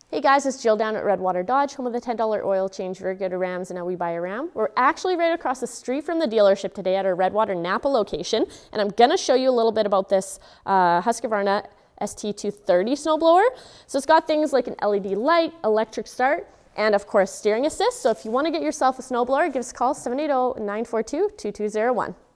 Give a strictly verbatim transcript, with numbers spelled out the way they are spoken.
Hey guys, it's Jill down at Redwater Dodge, home of the ten dollar oil change. Very good at Rams, and now we buy a Ram. We're actually right across the street from the dealership today at our Redwater Napa location, and I'm gonna show you a little bit about this uh, Husqvarna S T two thirty snowblower. So it's got things like an L E D light, electric start, and of course steering assist. So if you wanna get yourself a snowblower, give us a call, seven eight zero, nine four two, two two zero one.